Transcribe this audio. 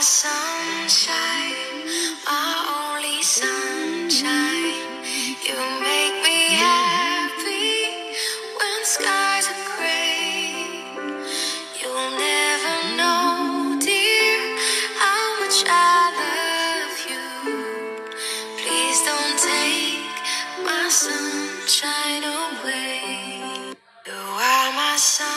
sunshine, my only sunshine. You make me happy when skies are gray. You'll never know, dear, how much I love you. Please don't take my sunshine away. You are my sun.